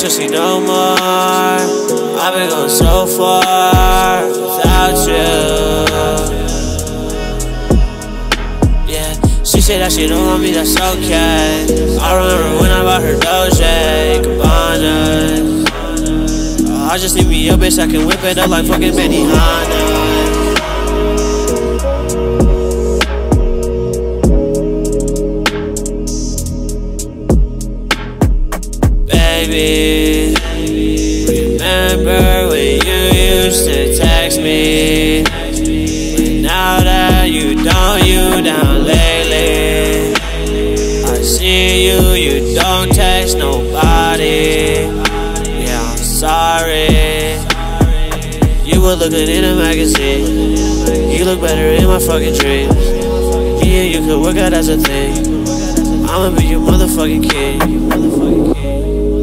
trust you no more. I've been going so far without you. Yeah, she said that she don't want me, that's okay. I remember when I bought her Doja Cabana. I just need me a bitch I can whip it up like fucking Benihana. Baby, remember when you used to text me? But now that you down lately. I see you don't text nobody. Yeah, I'm sorry. You were looking in a magazine. You look better in my fucking dreams. Me and you could work out as a thing. I'ma be your motherfucking king.